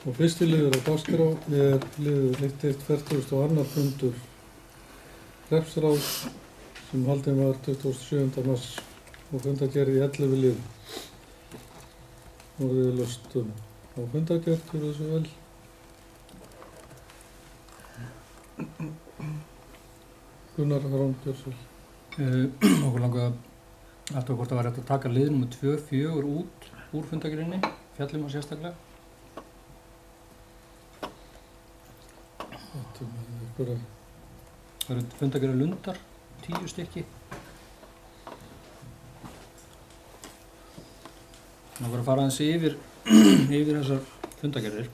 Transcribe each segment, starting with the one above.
Og fyrsti liður á dagskrá liður 1.42. fundur hreppsráðs sem haldinn var 27. mars og fundargerð í 11 liðum. Og við lustum á fundargerð, gjörðu þessu vel. Gunnar Rán Björnsson. Okkur langaði alltaf hvort það var hægt að taka lið nr. 2, 4 út úr fundargerðinni, fjallum að sérstaklega. Það eru fundargerðar lundar, 10 stykki. Það var að fara aðeins yfir þessar fundargerðir.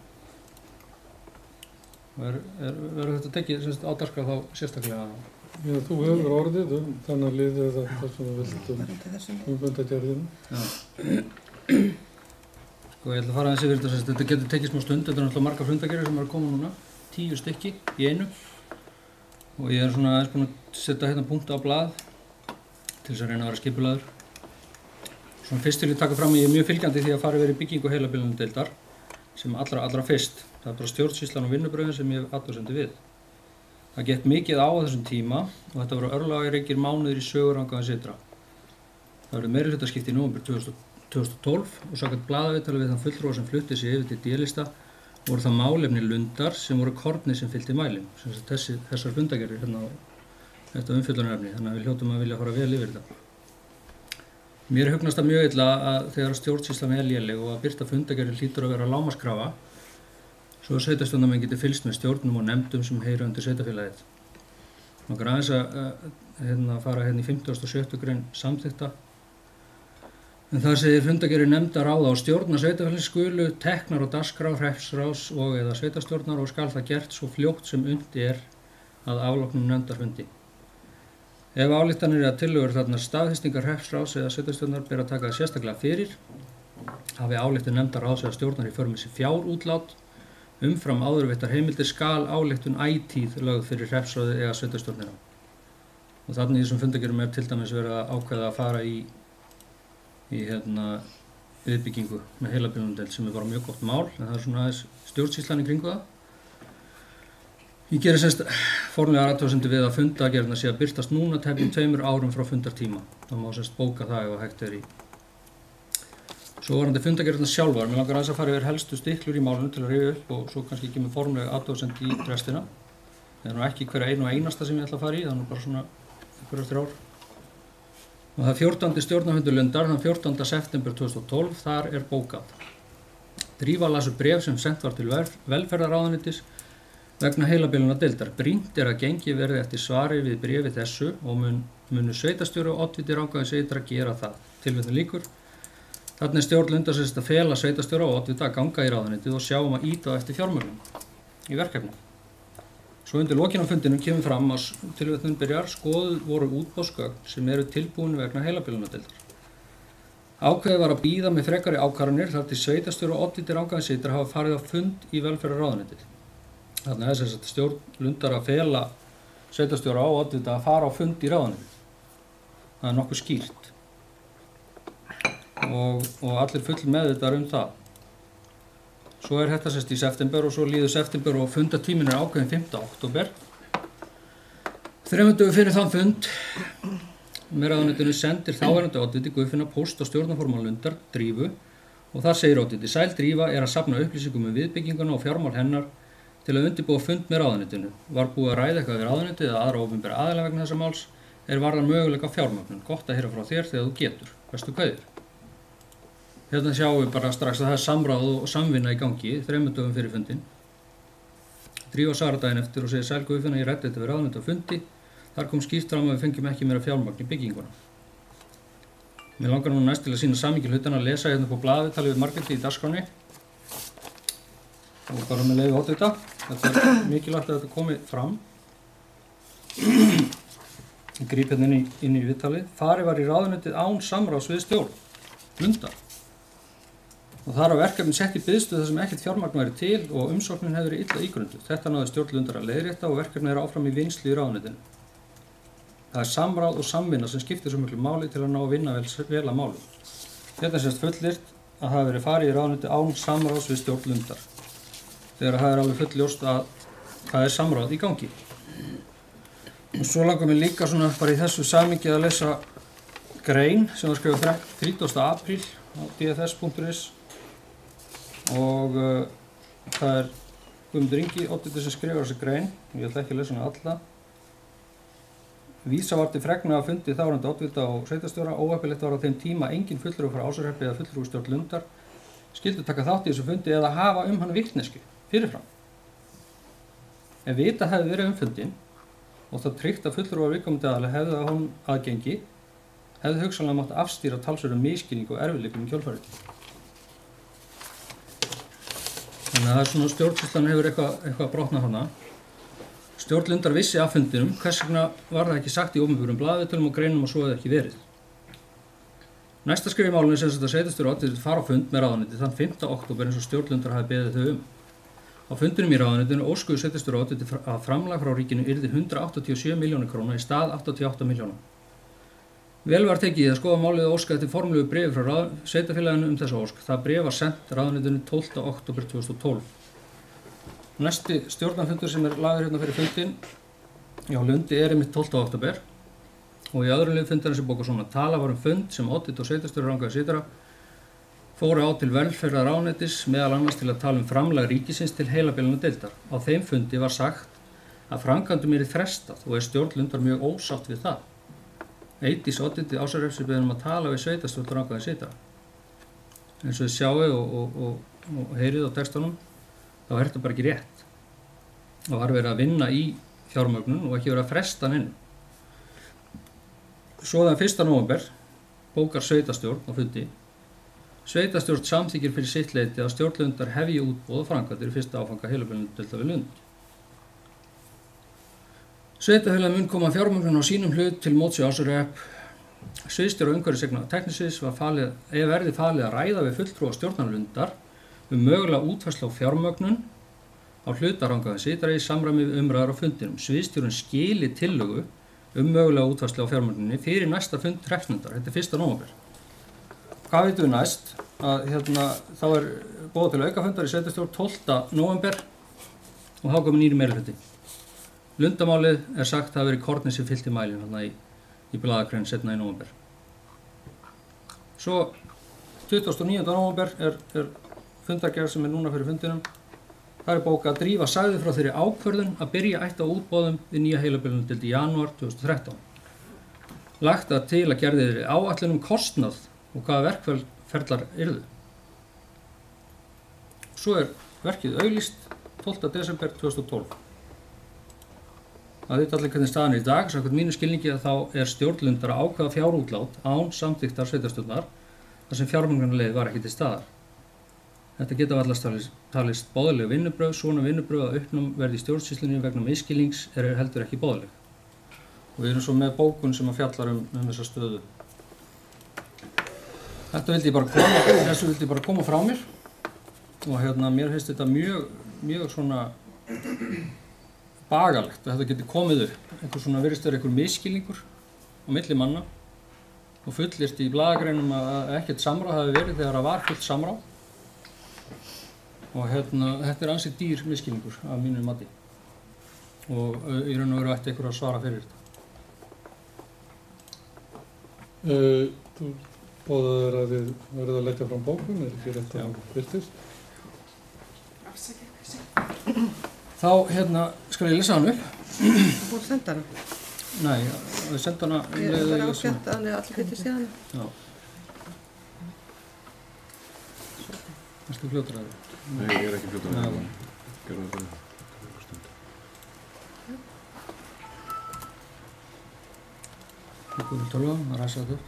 Verður þetta tekið á dagskrá þá sérstaklega? Já, þú hefur orðið þannig lið eða það sem við vildum fundargerðinu. Já. Sko ég ætla að fara aðeins yfir þetta getur tekið smá stund, þetta náttúrulega margar fundargerðir sem eru að koma núna. 10 stykki í einu og ég svona aðeins búinn að setja hérna punkta á blað til þess að reyna að vera skipulagður. Svona fyrst til ég taka fram að ég er mjög fylgjandi því að fara yfir í byggingu heilabilunardeildar sem allra fyrst. Það er bara stjórnsýslan og vinnubrögðin sem ég hef athugasemdir við. Það gekk mikið á þessum tíma og þetta voru örlagaríkir mánuðir í sögurhangaðins ytra. Það voru meirihlutaskipti í nóvember 2012 og samkvæmt blaðaviðtali við þann fulltrúa sem flutti sig yfir til D-lista voru það málefni lundar sem voru korni sem fylgdi mælum. Þessar fundargerðir hérna á þetta umfjöllunarefni, þannig að við hljótum að vilja fara vel yfir þetta. Mér hugnast það mjög illa að þegar stjórnsýslan er léleg og að birta fundargerðir hlýtur að vera lágmarkskrafa svo að sveitarstjórnarmenn geti fylgst með stjórnum og nefndum sem heyra undir sveitarfélagið. Langar aðeins að fara hérna í 57. grein samþykkta. En þar segir fundargerðir nefndar ráða og stjórnar sveitarfélags skulu teknar á dagskrá hreppsráðs og eða sveitarstjórnar og skal það gert svo fljótt sem unnt er að afloknum nefndarfundi. Ef ályktanir eða tillögur þarna staðfestingar hreppsráðs eða sveitarstjórnar ber að taka það sérstaklega fyrir, hafi ályktun nefndar ráðs eða stjórnar í för með sér fjárútlát, umfram áðurveittar heimildir skal ályktun ætíð lögð fyrir hreppsráði eða sveitarstjórnina. Og þannig í þessum fundargerðum til dæmis verið að ákveða að fara í viðbyggingu með heilabilunardeild sem er bara mjög gott mál, en það er svona aðeins stjórnsýslan í kringu það. Ég geri semst formlega athugasemdir við að fundargerðina sé að birtast núna tæpum 2 árum frá fundartíma. Það má semst bóka það ef að hægt er í. Svo varandi fundargerðina sjálfar, mér langar aðeins að fara yfir helstu stiklur í málinu til að rifja upp og svo kannski ekki með formlega athugasemd í restina. Það er nú ekki hverja einu og einasta sem ég ætla að fara í, það er nú bara svona einhverjar 3 ár. Og það 14. stjórnarfundur lundar, þann 14. september 2012, þar er bókað. Drífa las upp bréf sem sent var til velferðarráðuneytis vegna heilabilunardeildar. Brýnt er að gengið verði eftir svari við bréfi þessu og munu sveitarstjóri og oddviti Rangárþings ytra gera það. Tilvitnun lýkur. Þarna er stjórn lundar sem að fela sveitarstjóra og oddvita að ganga í ráðuneytið og sjá að ýta á eftir fjármögnun í verkefni. Svo undir lokin á fundinum kemur fram að tilvitnun byrjar skoðuð voru útboðsgögn sem eru tilbúin vegna heilabilunardeildar. Ákveðið var að bíða með frekari ákvarðanir þar til sveitarstjóri og oddviti Rangárþings ytra hafa farið á fund í velferðarráðuneytið. Þannig að þess að stjórn lundar að fela sveitarstjóra og oddvita að fara á fund í ráðuneytið. Það er nokkuð skýrt. Og allir full meðvitaðir það. Svo er þetta sérst í september og svo líður september og fundatíminn er ákveðin 5. október. 3 dögum fyrir þann fund með ráðuneytinu sendir þáverandi oddviti Guðfinna póst á stjórnarformann lundar, Drífu, og þar segir oddviti: Sæl Drífa er að safna upplýsingum viðbygginguna og fjármál hennar til að undirbúa fund með ráðuneytinu. Var búið að ræða eitthvað við ráðuneytið eða aðra opinbera aðila vegna þessa máls varðar möguleika á fjármögnun. Gott að heyra frá þér þegar þú getur. Bestu kveðjur. Hérna sjáum við bara strax að það er samráð og samvinna í gangi 3 dögum fyrir fundin. Drífa svarar daginn eftir og segir: Sæl Guðfinna, ég ræddi þetta við ráðuneytið á fundi. Þar kom skýrt fram að við fengjum ekki meira fjármagn í bygginguna. Mér langar nú næst til að sýna samhengi hlutanna að lesa hérna upp á blaðviðtali við Margréti í dagskránni. Og bara með leyfi oddvita. Þetta er mikilvægt að þetta komi fram. Ég gríp hérna inn í viðtalið. Farið var í ráðuneytið án samráðs við stjórn lundar. Og þar var verkefni sett í biðstöð þar sem ekkert fjármagn væri til og umsóknin hefði verið illa ígrunduð. Þetta náði stjórn lundar að leiðrétta og verkefni áfram í vinnslu í ráðuneytinu. Það er samráð og samvinna sem skiptir svo miklu máli til að ná að vinna vel að málum. Þetta sést fullyrt að hafa verið farið í ráðuneyti án samráðs við stjórn lundar. þegar það alveg fullljóst að það samráð í gangi. Og svo langar mér líka svona bara í þessu samhengi að lesa grein sem var skrifað 30. apríl á dfs.is og það Guðmundur Ingi, oddviti sem skrifar þessi grein, og ég ætla ekki að lesa hana alla. Vísa var til fregna að fundi þáverandi oddvita og sveitarstjóra. Óheppilegt var á þeim tíma engin fulltrúi frá Ásarhreppi eða fulltrúi stjórn Lundar skyldu taka þátt í þessu fundi eða hafa hann vitneskju fyrirfram. Ef vita hefði verið fundinn og það tryggt að fulltrúar viðkomandi aðila hefði að honum aðgengi, hefði hugsanlega mátt afstýra talsverðum misskilningu og erfiðleikum í kjölfarið. Þannig að það svona stjórnsýslan hefur eitthvað brotnað hana. Stjórn Lundar vissi af fundinum, hvers vegna var það ekki sagt í opinberum blaðviðtölum og greinum og svo hefði ekki verið. Næsta skrif í málinu sem þetta sveitarstjóri oddviti fara á fund með ráðuneyti þann 5. október eins og stjórn Lundar hafi beðið þau um. Á fundinum í ráðuneytinu óskuðu sveitarstjóri oddviti að framlag frá ríkinu yrði 187 milljónir króna í stað 88 milljóna. Vel var tekið í að skoða málið og óska eftir formlegu bréfi frá sveitarfélaginu þessa ósk. Það bréf var sent ráðuneytinu 12. október 2012. Næsti stjórnarfundur sem lagður hérna fyrir fundin á Lundi einmitt 12. október og í öðrum lið fundarins bókað svona tala var fund sem oddviti og sveitarstjóri rangaði sitara fóru á til velferðar ráðuneytis meðal annars til að tala framlag ríkisins til heilabilunadeildar. Á þeim fundi var sagt að framkvæmdum yrði frestað og stjórn Lundar mjög ósátt við það. Eydís oddviti Ásarhrepps beðið að tala við sveitarstjóri rangaði sitara. Eins og þið sjáið og heyrið á textanum þá þetta bara ekki rétt. Það var verið að vinna í fjármögnun og ekki verið að fresta hann inn. Svo þann 1. nóvember bókar sveitarstjórn á fundi. Sveitarstjórn samþykkir fyrir sitt leyti að stjórn Lundar hefji útboð og framkvæmdir í fyrsta áfanga heilabilunadeildar við Lund. Sveitarfélagið mun koma fjármögnun á sínum hlut til móts við Ásarhrepp. Sviðsstjóra umhverfissigna tæknisviðs verði falið að ræða við fulltrúa stjórnar Lundar mögulega útfærslu á fjármögnun á hlutarrangaði sitara í samræmi við umræður á fundinum. Sviðsstjórinn skili tillögu mögulega útfærslu á fjármögnuninni fyrir næsta fund hreppsnefndar. Þetta 1. nóvember. Hvað veitum við næst? Þá boðað til aukafundar í sveitarstjórn 12. nóvember og þá komið nýri meirihluti. Lundamálið sagt að verið kornið sem fyllt í mælinn í blaðagrein seinna í nóvember. Svo 29. nóvember er fundargerð sem núna fyrir fundinum. Það bókað að Drífa sagði frá þeirri ákvörðun að byrja ætti á útboðum við nýja heilabilunadeild í janúar 2013. Lagt að til að gerði þeirri áætlun kostnað og hvaða verkferlar yrðu. Svo verkið auglýst 12. desember 2012. Það veit allir hvernig staðan í dag, samkvæmt mínu skilningi að þá stjórn Lundar að ákveða fjárútlát án samþykktar sveitarstjórnar þar sem fjármögnunarleið var ekki til staðar. Þetta geta vallast talist boðleg vinnubrögð, svona vinnubrögð að uppnám verði í stjórnsýslunni vegna misskilnings heldur ekki boðleg. Og við erum svo með bókun sem að fjallar þessa stöðu. Þessu vildi ég bara koma frá mér og mér finnst þetta mjög svona bagalegt að þetta geti komið upp. Virðist vera einhver misskilningur á milli manna og fullyrt í blaðagreinum að ekkert samráð hafi verið þegar það var fullt samráð. Og þetta ansi dýr misskilningur af mínu mati og í raun og veru ætti einhver að svara fyrir þetta. Þú boðaðir að þið verðið að leggja fram bókun, ekki rétt að birtist? Þá skal ég lesa hann upp. Þú búið að senda hana? Nei, við senda hana Ég bara ágætt að allir geti séð hana. Já. Erstu fljótur að þið? Nei, ég ekki fljótur að það. Gerðu það fyrir einhver stund. Þú búið tölva, að ræsa þetta upp.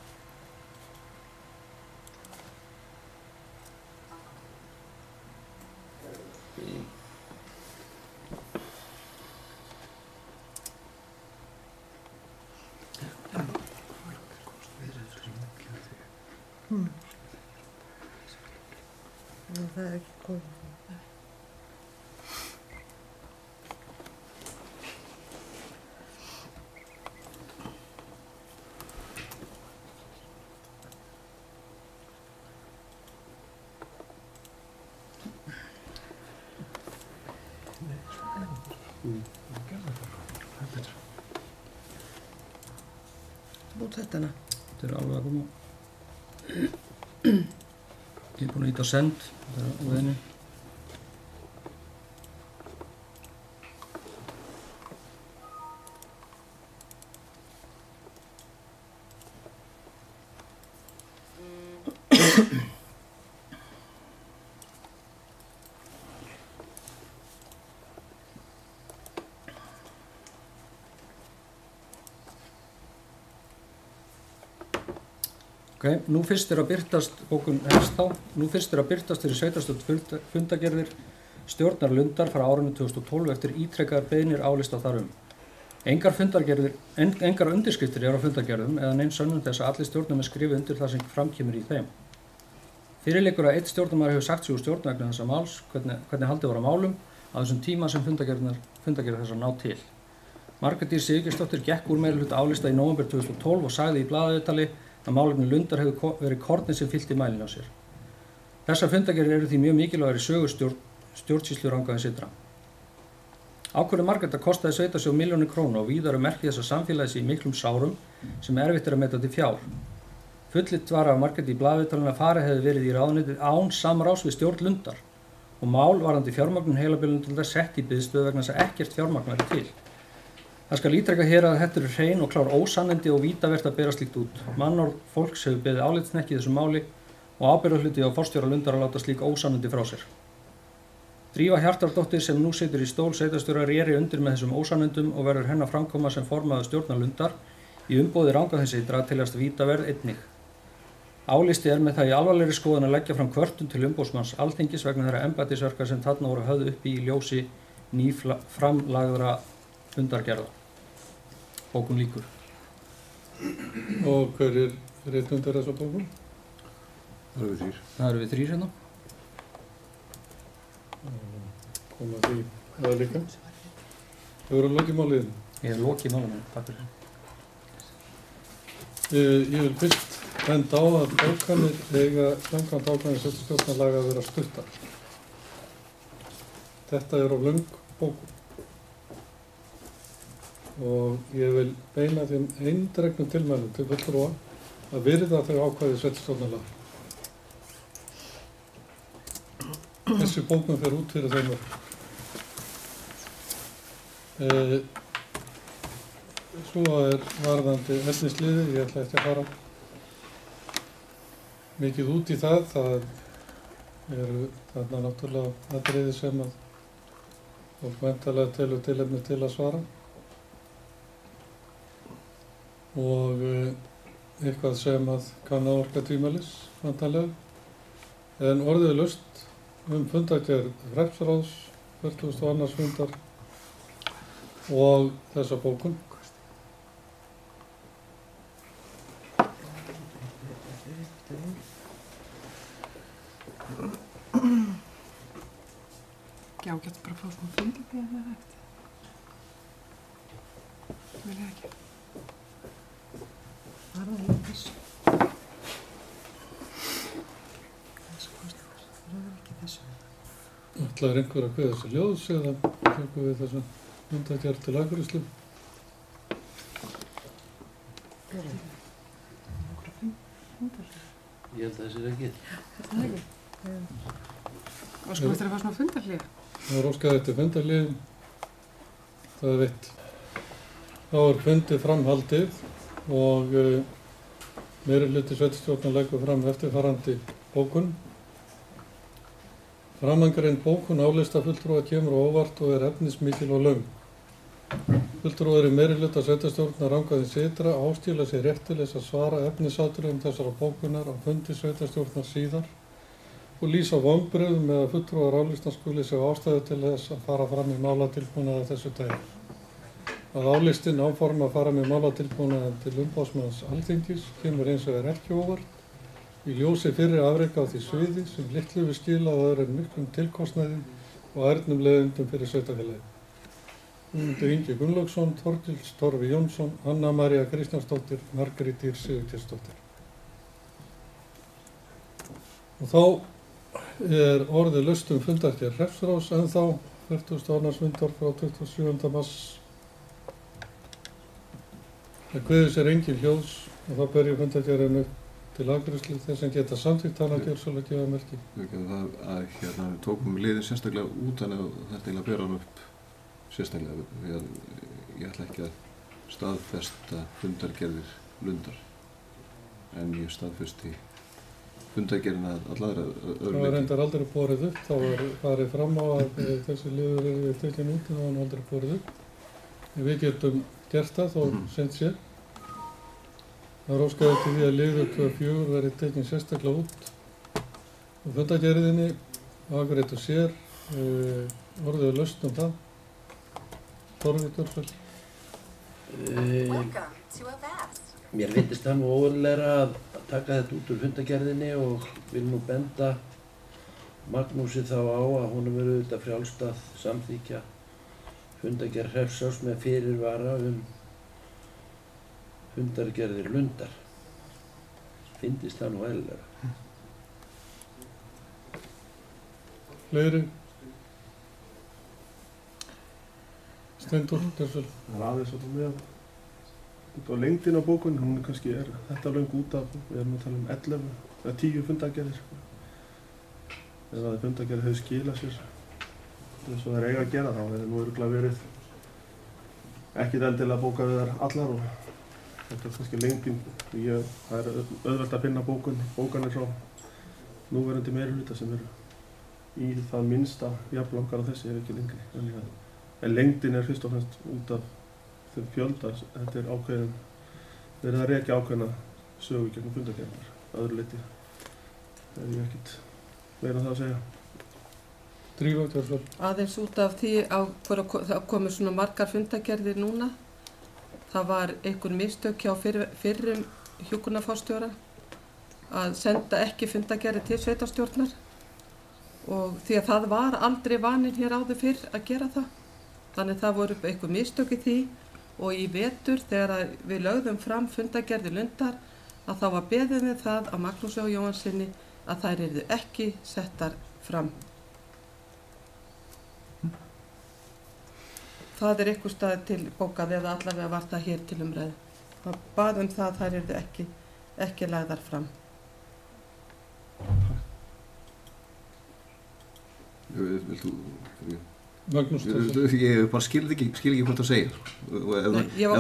Það ekki komið. Út þetta hana. Þetta er alveg að koma. Ég er búinn að íta á send. Þetta er á veðinni. Okay. Nú fyrst er að birtast, bókun hefst þá, nú fyrst er að birtast fyrir sveitarstjórn fundargerðir stjórnar Lundar frá árinu 2012 eftir ítrekkaðar beiðnir álista þarum. Engar undirskriftir eru á fundargerðum eða neins sönnun þess að allir stjórnarmenn skrifi undir það sem framkemur í þeim. Fyrir liggur að einn stjórnarmaður hefur sagt sig úr stjórn vegna þessa máls, hvernig haldið var á málum á þessum tíma sem fundargerðir þess að ná til. Margrét Ýr Sigurgeirsdóttir gekk úr meirihluta álista í nóvember 2012 og sagði í blaðaviðtali að málefni Lundar hefur verið kornið sem fyllt í mælinn á sér. Þessar fundargerðir eru því mjög mikilvægir í sögu stjórnsýslu Rangárþings ytra. Ákvörðun Margrétar kostaði sveitarsjóð milljónir króna og víðar merki þess að samfélagið sé í miklum sárum sem erfitt er að meta til fjár. Fullyrt var af Margrét í blaðaviðtalinu að farið hefði verið í ráðuneytið án samráðs við stjórn Lundar og mál varðandi fjármögnun heilabilunardeildar sett í biðstöðu vegna þess að ekkert fjármagn væri til. Það skal ítrekka hér að þetta eru hrein og klár ósannindi og vítavert að bera slíkt út. Mannorð fólks hefur beðið álitshnekki í þessu máli og ábyrgðarhluti á forstjóra Lundar að láta slík ósannindi frá sér. Drífa Hjartardóttir sem nú situr í stól sveitarstjóra réri undir með þessum ósannindum og verður hennar framkoma sem formaður stjórnar Lundar í umboði Rangárþings ytra teljast vítaverð einnig. Álisti er með það í alvarlegri skoðun að leggja fram kvörtun til umboðsmanns Alþingis vegna þeirra embættisverka sem þarna voru höfð uppi í ljósi nýframlagðra fundargerða. Bókun lýkur. Og hver er rithöfundar þessa bókun? Það eru við 3. Það eru við 3 hérna. Koma því eða líka. Hefur þú lokið málið? Ég hef lokið málið, takk fyrir. Ég vil fyrst benda á að bókanir eiga samkvæmt ákvæði sveitarstjórnarlaga að vera stuttar. Þetta er of löng bókun. Og ég vil beina þeim eindregnum tilmælum til fulltrúa að virða þau ákvæði sveitarstjórnarlaga. Þessi bókun fer út fyrir þeim mörk. Svo er varðandi efnisliði, ég ætla ekki að fara mikið út í það. Það eru þarna náttúrulega atriði sem að fólk væntanlega telur tilefni til að svara. Og eitthvað sem að kann að orka tvímælis, væntanlega. En orðið er laust fundargerð hreppsráðs, 42. fundar og þessa bókun. Já, getur bara að fá svona fundarblað eða hægt. Vil ég ekki. Var það líka þessu? Þessu kostnaður. Það er ekki þessu. Ætlar einhver að kveða þessi ljóðs eða tökum við þessa fundargerð til afgreiðslu? Ég held að þessi er ekki. Þetta er ekki. Og sko eftir að fá svona fundarblað. Það er óskað eftir fundarliðum. Það er veitt. Þá er fundið framhaldið og meirihluti sveitarstjórnar leggur fram eftirfarandi bókun. Framangreind bókun álista fulltrúa kemur á óvart og er efnismikil og löng. Fulltrúar í meirihluta sveitarstjórnar Rangárþings ytra áskilja sér rétt til þess að svara efnisatriðum þessara bókunar á fundi sveitarstjórnar síðar og lýsa vonbrigðum með að fulltrúar álistans skuli sjá ástæðu til þess að fara fram í málatilbúnaði þessu tagi. Að álistinn áforma að fara með málatilbúnaðinn til umboðsmanns Alþingis kemur eins og ekki óvart í ljósi fyrri afreka á því sviði sem litlu við skila og öðrum miklum tilkostnaði og ærnum leiðundum fyrir sveitarfélagið. Guðmundur Ingi Gunnlaugsson, Þorgils Torfi Jónsson, Anna María Kristjánsdóttir, Margrét Ýr Sigurgeirsdóttir. Og þá er orðið laust fundargerð hreppsráðs ennþá 42. fundar frá 27. mars. Það kveður sér engin hljóðs og þá ber ég fundargerðina upp til afgreiðslu þess sem geta samþykkt hana gjörsamlega gefa merki. Við tókum liðin sérstaklega út þannig að þetta eiginlega ber hann upp sérstaklega. Ég ætla ekki að staðfesta fundargerðir Lundar en ég staðfesti fundargerðina allara öðru Það var reyndar aldrei borið upp, þá var farið fram á að þessi liður er tekin út en það var aldrei borið upp. Við getum gert það þó seint sé. Það er óskað eftir því að liður 24 verði tekin sérstaklega út og fundargerðinni afgreitt og sér orðið lausn það. Þorður Dörsvöld. Mér finnst það nú óeðlilegra að taka þetta út úr fundargerðinni og vil nú benda Magnúsi þá á að honum verður auðvitað frjálst að samþykkja fundargerð Hrefsáss með fyrirvara fundargerðir Lundar. Finnst það nú eðlilegra. Fleiri? Steindór Dörsvöld. Það er aðeins svolítið með út á lengdin á bókunni, hún kannski þetta löng út af, við erum að tala 11 eða 10 fundargerðir. Ef að fundargerðir hefur skilað sér eins og það er eiga að gera þá hefur nú örugglega verið ekkert endilega bókað við þær allar og þetta er kannski lengdin. Það er auðvelt að finna bókanir frá núverandi meirihluta sem eru í það minnsta jafnlangar á þessi ef ekki lengri. En lengdin er fyrst og fremst út af þeim fjölda, þetta er ákveðin, verið að rekja ákveðna sögu gegnum fundargerðirnar. Öðru leyti hef ég ekkert meira það að segja. Drífa Dörsvöld. Aðeins út af því að það komur svona margar fundargerðir núna. Það var einhver mistök hjá fyrrum hjúkrunarforstjóra að senda ekki fundargerðir til sveitarstjórnar og því að það var aldrei vaninn hér áður fyrr að gera það. Þannig það voru einhver mistök í því og í vetur þegar við lögðum fram fundargerðir Lundar að þá var beðið við það á Magnúsi og Jóhannssyni að þær yrðu ekki settar fram. Það er einhver stað til bókað eða allavega var það hér til umræðu. Það baðum það að þær yrðu ekki lagðar fram. Vilt þú? Magnús Dörsvöld. Ég bara skil ekki hvað þú segir. Ef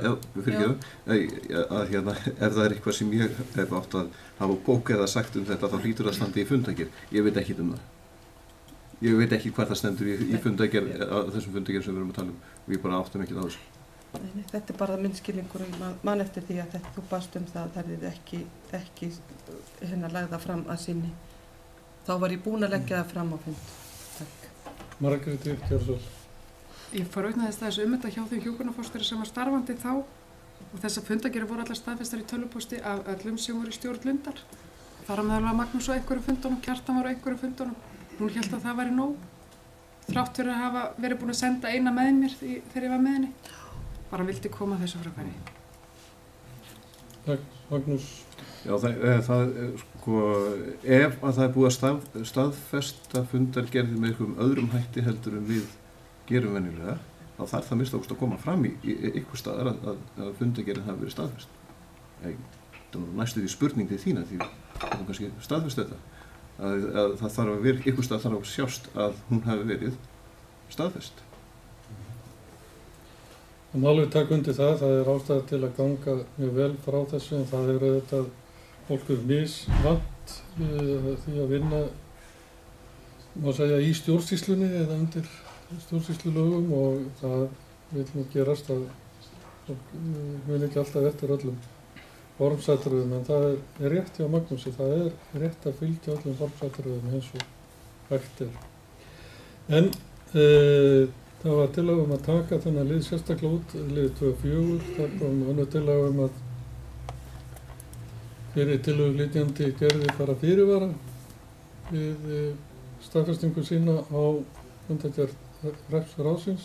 það er eitthvað sem ég hef átt að hafa bókað eða sagt þetta þá hlýtur það að standa í fundargerð. Ég veit ekkert það. Ég veit ekki hvað það stendur í fundargerð, þessum fundargerð sem við erum að tala og ég bara áttum ekki á þessu. Nei, þetta er bara minn skilningur mann eftir því að þú baðst það að þær yrðu ekki lagða fram að sinni. Þá var ég búin að leggja það fram á fund. Takk. Margrét Dörsvöld. Ég forvitnaðist þessu þetta hjá þeim hjúkrunarforstjóra sem var starfandi þá og þessar fundargerðir voru allar staðfestar í tölvupósti af öllum sem voru í stjórn Lundar. Þar á meðal var Magnús á einhverjum fundunum, Kjartan var á einhverjum fundunum. Hún hélt að það væri nóg. Þrátt fyrir að hafa verið búin að senda eina með mér þegar ég var með henni. Bara vildi koma þessu frá hverju. Takk, Magnús. Já, ef að það er búið að staðfesta fundargerðir með einhverjum öðrum hætti heldur en við gerum venjulega, þá þarf það minnst að koma fram í einhver staðar að fundargerðin hafi verið staðfest. Það er næstu því spurning til þína því þú kannski staðfest þetta. Að það þarf að vera, einhver stað þarf að sjást að hún hafi verið staðfest. Það má alveg taka undir það er ástæða til að ganga mjög vel frá þessu en það er auðvitað fólk misvant því að vinna, má segja, í stjórnsýslunni eða undir stjórnsýslulögum og það vil nú gerast að fólk mun ekki alltaf eftir öllum formsatriðum en það er rétt hjá Magnúsi, það er rétt að fylgja öllum formsatriðum eins og hægt er. En það var tillaga að taka þennan lið sérstaklega út, lið 24, það kom önnur tillaga að fyrir tillöguflytjandi gerði fara fyrirvara við staðfestingu sína á fundargerð Hrefsráðsins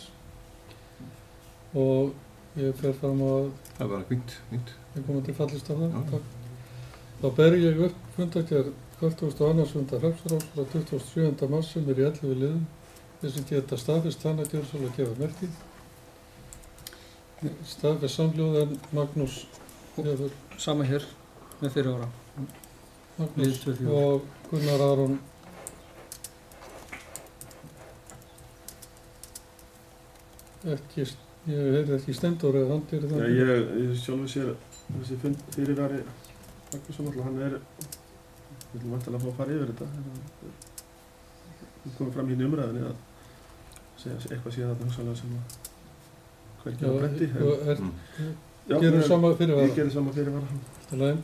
og ég fer fram á að það var fínt. Ég komið til fallist á það. Þá ber ég upp fundargerð 42. fundar Hrefsráðs frá 27. mars sem er í 11 liðum þessi geta staðfest tannagjörsal og gefa merkið. Staðfest samhljóð en Magnús hefur Sama hér með fyrirvara. Magnús Lið 2-4. og Gunnar Aron ekki, ég heyrði ekki stendur eða hann gerir það. Ég sjálfur sér þessi fyrirvari Magnússon alltaf, hann er, við viljum vantilega að fá að fara yfir þetta. Við komum fram í umræðinni að segja eitthvað síðan þarna hugsanlega sem að hvergi á bretti. Og gerum sama fyrirvara. Ég gerir sama fyrirvara. Allt í lagi.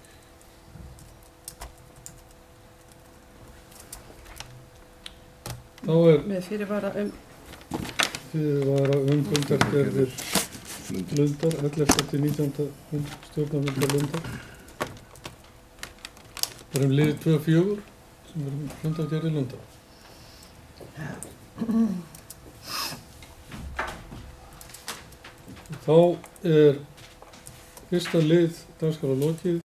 Þá Með fyrirvara fundargerðir Lundar, 11. til 19. stjórnarfundar Lundar. Það er lið 2-4 sem er fundargerðir Lundar. Þá er fyrsta lið dagskrár lokið.